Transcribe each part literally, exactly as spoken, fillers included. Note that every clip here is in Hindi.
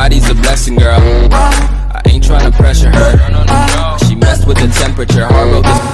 Everybody's a blessing, girl. I ain't trying to pressure her. She messed with the temperature. Hard road this.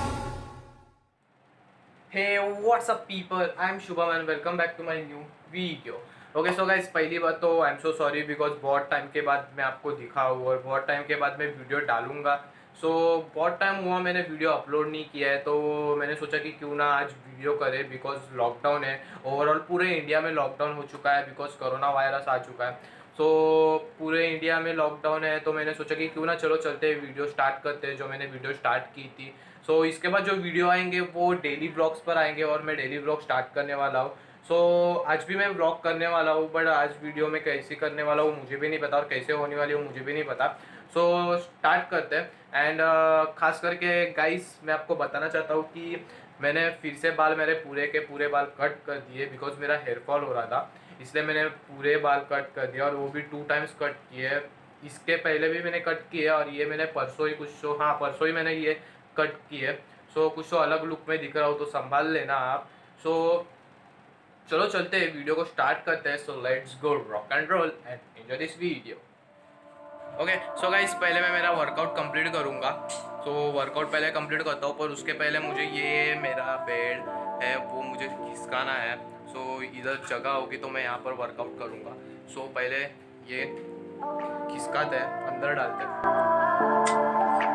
Hey, what's up people? I'm Shubham and welcome back to my new video. Okay, so guys, पहली बात तो I am so sorry because बहुत टाइम के बाद मैं आपको दिखा हूँ और बहुत टाइम के बाद मैं वीडियो डालूंगा. सो so, बहुत टाइम हुआ मैंने वीडियो अपलोड नहीं किया है, तो मैंने सोचा कि क्यों ना आज वीडियो करे बिकॉज लॉकडाउन है. ओवरऑल पूरे इंडिया में लॉकडाउन हो चुका है बिकॉज कोरोना वायरस आ चुका है. सो so, पूरे इंडिया में लॉकडाउन है, तो मैंने सोचा कि क्यों ना चलो चलते हैं वीडियो स्टार्ट करते हैं जो मैंने वीडियो स्टार्ट की थी. सो so, इसके बाद जो वीडियो आएंगे वो डेली ब्लॉग्स पर आएंगे और मैं डेली ब्लॉग स्टार्ट करने वाला हूँ. सो so, आज भी मैं ब्लॉग करने वाला हूँ, बट आज वीडियो में कैसे करने वाला हूँ मुझे भी नहीं पता और कैसे होने वाली हूँ मुझे भी नहीं पता. सो so, स्टार्ट करते हैं. एंड uh, खास करके गाइस मैं आपको बताना चाहता हूँ कि मैंने फिर से बाल मेरे पूरे के पूरे बाल कट कर दिए बिकॉज मेरा हेयर फॉल हो रहा था, इसलिए मैंने पूरे बाल कट कर दिया और वो भी टू टाइम्स कट किए. इसके पहले भी मैंने कट किए और ये मैंने परसों ही कुछ तो हाँ परसों ही मैंने ये कट किए. सो so, कुछ तो अलग लुक में दिख रहा हो तो संभाल लेना आप. सो so, चलो चलते हैं वीडियो को स्टार्ट करते हैं. So let's go rock and roll and enjoy this video. Okay so guys, पहले मैं मेरा वर्कआउट कंप्लीट करूँगा. सो so, वर्कआउट पहले कंप्लीट करता हूँ, पर उसके पहले मुझे ये मेरा बेड है वो मुझे खिसकाना है. सो so, इधर जगह होगी तो मैं यहाँ पर वर्कआउट करूँगा. सो so, पहले ये खिसकाते हैं, अंदर डालते हैं.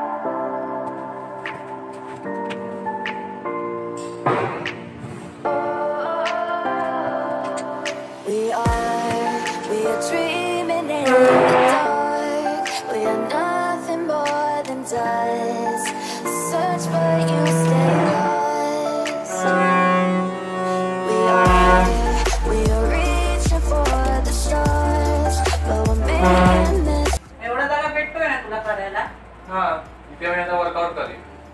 वर्कआउट करें.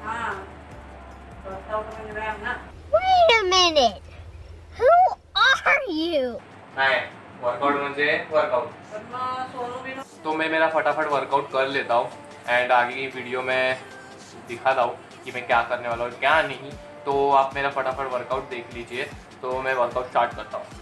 Wait a minute. Who are you? नहीं, वर्कआउट म्हणजे वर्कआउट. तो मैं मेरा फटाफट वर्कआउट कर लेता हूँ एंड आगे की वीडियो में दिखाता हूँ कि मैं क्या करने वाला हूँ क्या नहीं. तो आप मेरा फटाफट वर्कआउट देख लीजिए. तो मैं वर्कआउट स्टार्ट करता हूँ.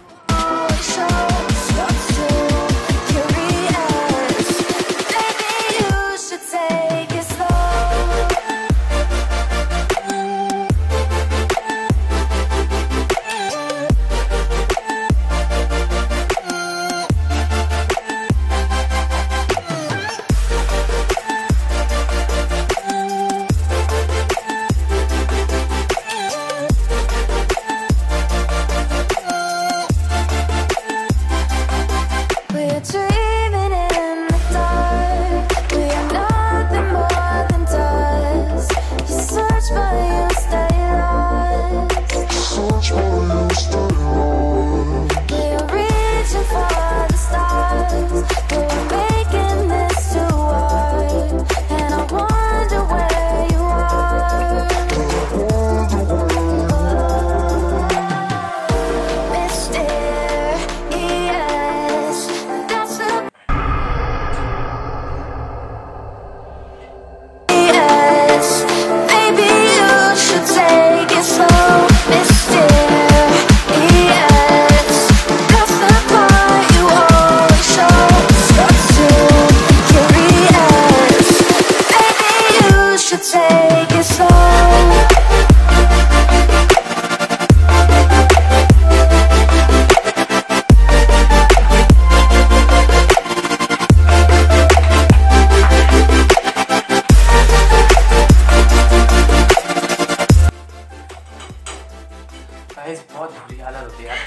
बहुत बुरी हालत होती है.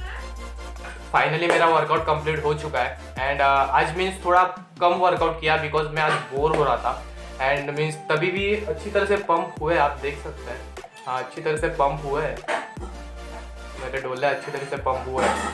फाइनली मेरा वर्कआउट कंप्लीट हो चुका है एंड uh, आज मीन्स थोड़ा कम वर्कआउट किया बिकॉज मैं आज बोर हो रहा था एंड मीन्स तभी भी अच्छी तरह से पंप हुए, आप देख सकते हैं. हाँ अच्छी तरह से पंप हुए हैं मेरे डोले, अच्छी तरह से पंप हुए हैं.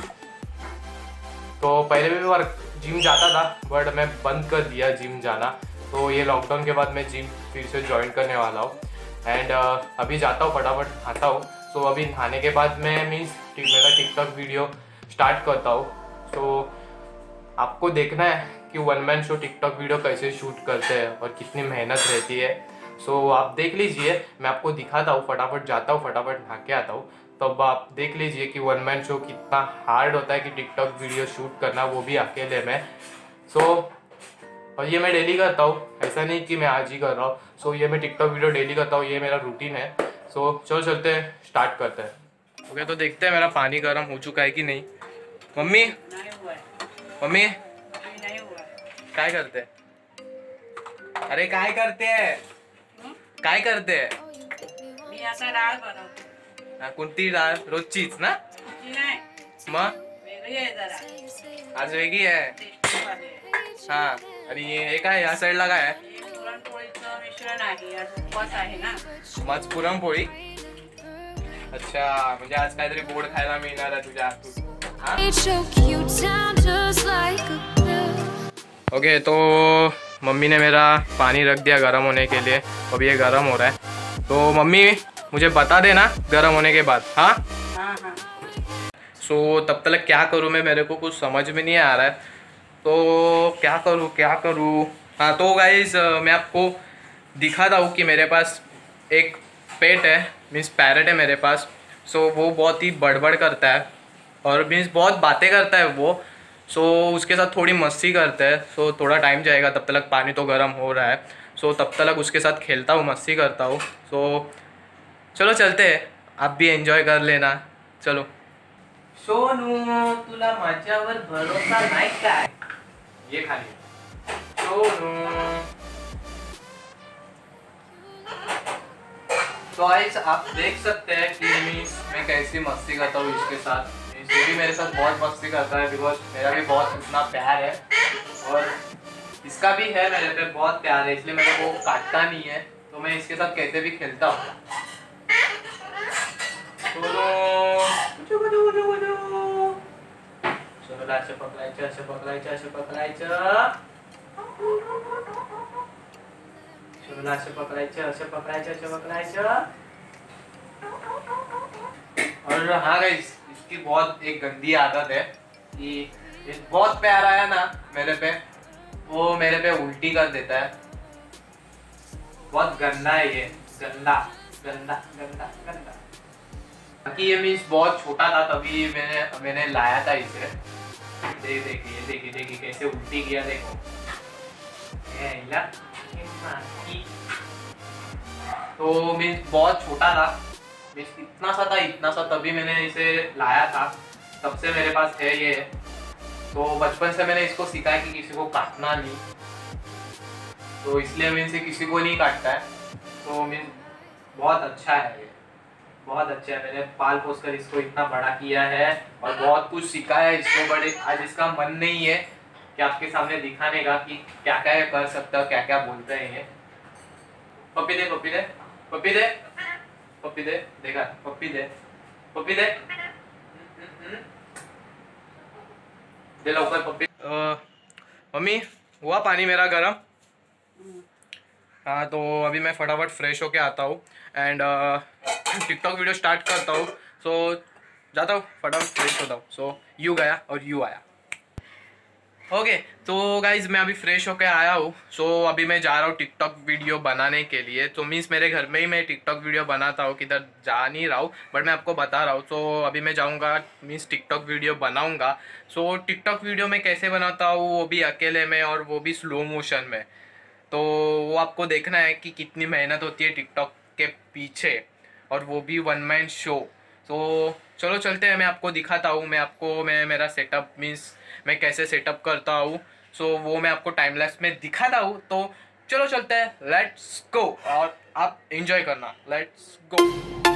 तो पहले भी मैं वर्क जिम जाता था बट मैं बंद कर दिया जिम जाना. तो ये लॉकडाउन के बाद मैं जिम फिर से ज्वाइन करने वाला हूँ एंड uh, अभी जाता हूँ फटाफट नहाता हूँ. सो so, अभी नहाने के बाद मैं मीन्स मेरा टिकटॉक वीडियो स्टार्ट करता हूँ. सो so, आपको देखना है कि one man show TikTok video कैसे शूट करते हैं और कितनी मेहनत रहती है. सो so, आप देख लीजिए, मैं आपको दिखाता हूँ. फटाफट जाता हूँ, फटाफट नहा के आता हूँ. तो अब आप देख लीजिए कि वन मैन शो कितना हार्ड होता है कि टिकटॉक वीडियो शूट करना, वो भी अकेले में. सो so, और ये मैं डेली करता हूँ, ऐसा नहीं कि मैं आज ही कर रहा हूँ। सो so, ये मैं टिकटॉक वीडियो डेली करता हूँ, ये मेरा रूटीन है। सो so, चलो चलते हैं, स्टार्ट करते हैं। ओके okay, तो देखते हैं मेरा पानी गर्म हो चुका है कि नहीं। मम्मी मम्मी काय करते हैं? अरे काय करते हैं? काय करते हैं? मी आता डाळ बनवते. हा, कोणती डाळ? रोजचीच ना? ती नाही, मग वेगळी आहे जरा. आज वेगळी आहे. टेस्टीवाली आहे. हा, आणि हे काय या साईडला काय आहे? हे पुरणपोळीचं मिश्रण आहे. आज उपवास आहे ना. माझ पुरणपोळी. अच्छा, म्हणजे आज काहीतरी गोड खायला मिळणार आहे तुझ्या हातून. ओके, तो मम्मी ने मेरा पानी रख दिया गर्म होने के लिए। अभी ये गर्म हो रहा है, तो मम्मी मुझे बता देना गर्म होने के बाद। हाँ हाँ हाँ. सो so, तब तक क्या करूँ मैं, मेरे को कुछ समझ में नहीं आ रहा है। तो क्या करूँ क्या करूँ हाँ, तो गाइज मैं आपको दिखाता हूँ कि मेरे पास एक पेट है, मीन्स पैरट है मेरे पास। सो so, वो बहुत ही बड़बड़ करता है और मीन्स बहुत बातें करता है वो। सो so, उसके साथ थोड़ी मस्ती करते हैं। सो so, थोड़ा टाइम जाएगा, तब तक पानी तो गर्म हो रहा है। सो so, तब तक उसके साथ खेलता हूँ, मस्ती करता हूँ। सो so, चलो चलते हैं, आप भी एंजॉय कर लेना। चलो। सोनू, तुला माझ्यावर भरोसा नाही काय? ये खाली सोनू। तो गाइस आप देख सकते हैं कि मैं कैसी मस्ती करता हूँ इसके साथ। ये भी मेरे साथ बहुत मस्ती करता है, बिकॉज मेरा भी बहुत इतना प्यार है और इसका भी है मेरे पे बहुत प्यार है, इसलिए मेरे को काटता नहीं है। तो मैं इसके साथ कैसे भी खेलता हूँ। चलो असे पकडायचं, असे पकडायचं, असे पकडायचं, चलो असे पकडायचं, असे पकडायचं, असे पकडायचं। और हाँ गाइस, इसकी बहुत एक गंदी आदत है कि ये बहुत प्यार आया ना मेरे पे, वो मेरे पे उल्टी कर देता है। बहुत गंदा है ये, गंदा गंदा गंदा गंदा। बाकी ये मीन्स बहुत छोटा था तभी मैंने मैंने लाया था इसे। देखिए देखिए देखिए देखिए कैसे उल्टी किया, देखो। तो मीन्स बहुत छोटा था, इतना सा था इतना सा तभी मैंने इसे लाया था, तब से मेरे पास है ये। तो बचपन से मैंने इसको सिखाया कि किसी को काटना नहीं, तो इसलिए मैं इसे किसी को नहीं काटता है। तो मीन बहुत अच्छा है ये, बहुत अच्छा है। मैंने पाल पोस कर इसको इतना बड़ा किया है और बहुत कुछ सिखाया है इसको। बड़े आज इसका मन नहीं है कि आपके सामने दिखाने का कि क्या क्या कर सकता है, क्या क्या बोलते हैं ये। पप्पी दे पप्पी दे पप्पी दे पप्पी दे, देखा पप्पी दे पप्पी दे दे लवकर पप्पी। मम्मी हुआ पानी मेरा गरम? हाँ, तो अभी मैं फटाफट फ्रेश होके आता हूँ एंड टिकटॉक वीडियो स्टार्ट करता हूँ। सो so, जाता हूँ, फटाफट फ्रेश होता हूँ। सो so, यू गया और यू आया। ओके okay, तो गाइज मैं अभी फ्रेश होकर आया हूँ। सो so, अभी मैं जा रहा हूँ टिकटॉक वीडियो बनाने के लिए। तो मीन्स मेरे घर में ही मैं टिकटॉक वीडियो बनाता हूँ, किधर जा नहीं रहा हूँ, बट मैं आपको बता रहा हूँ। तो so, अभी मैं जाऊँगा, मीन्स टिकटॉक वीडियो बनाऊँगा। सो so, टिकटॉक वीडियो मैं कैसे बनाता हूँ, वो भी अकेले में और वो भी स्लो मोशन में। तो वो आपको देखना है कि कितनी मेहनत होती है टिकटॉक के पीछे, और वो भी वन मैन शो। तो चलो चलते हैं, मैं आपको दिखाता हूँ। मैं आपको मैं मेरा सेटअप मीन्स मैं कैसे सेटअप करता हूँ, सो so, वो मैं आपको टाइम लैप्स में दिखाता हूँ। तो चलो चलते हैं, लेट्स गो, और आप एंजॉय करना, लेट्स गो।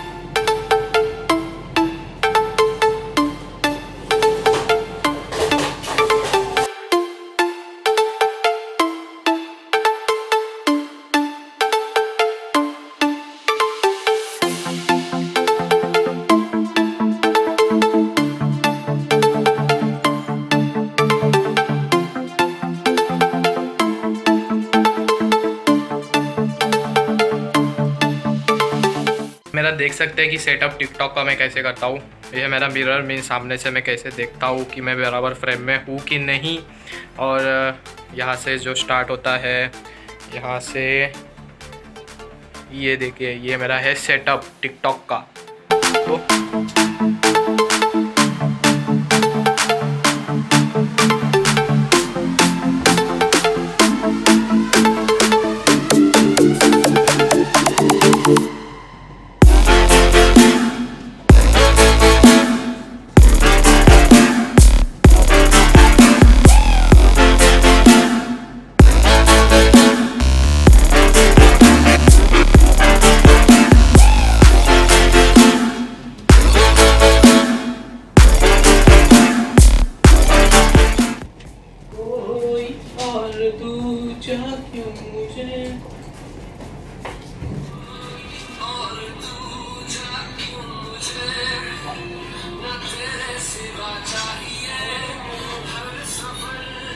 मेरा देख सकते हैं कि सेटअप टिकटॉक का मैं कैसे करता हूँ। ये मेरा मिरर, मेरे सामने से मैं कैसे देखता हूँ कि मैं बराबर फ्रेम में हूँ कि नहीं। और यहाँ से जो स्टार्ट होता है, यहाँ से ये देखिए, ये मेरा है सेटअप टिकटॉक का। तो और तू चाह क्यों मुझे, और तू चाह क्यों मुझे, ना तेरे सिवा चाहिए हर सफर।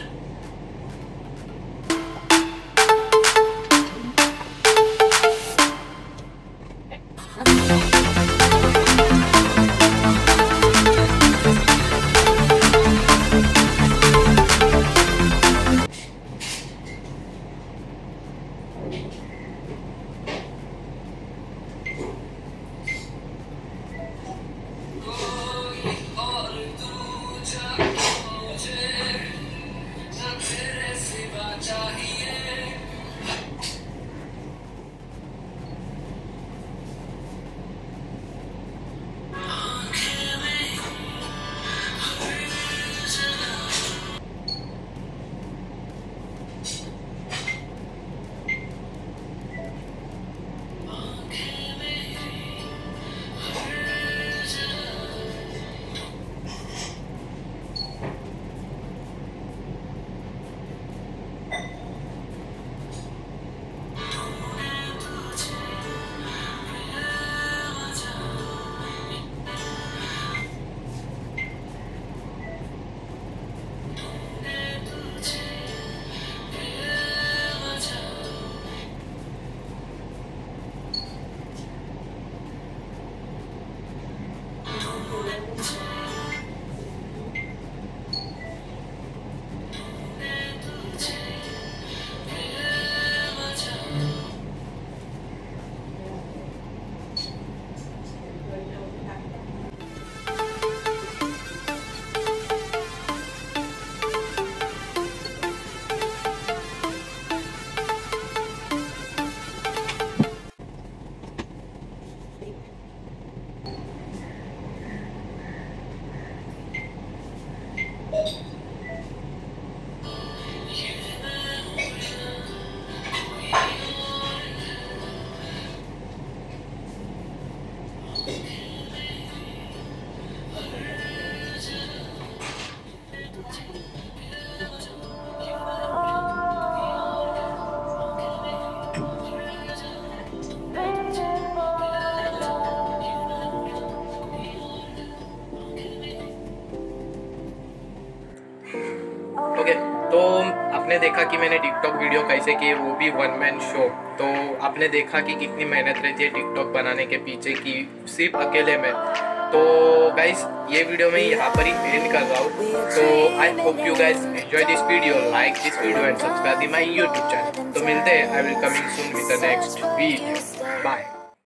ओके okay, तो आपने देखा कि मैंने टिकटॉक वीडियो कैसे की, वो भी वन मैन शो। तो आपने देखा कि कितनी मेहनत रहती है टिकटॉक बनाने के पीछे की, सिर्फ अकेले में। तो गाइस ये वीडियो मैं यहाँ पर ही एंड कर रहा हूँ। तो I hope you guys enjoy this video, like this video and subscribe my YouTube channel. तो मिलते हैं, I will coming soon with the next video. Bye.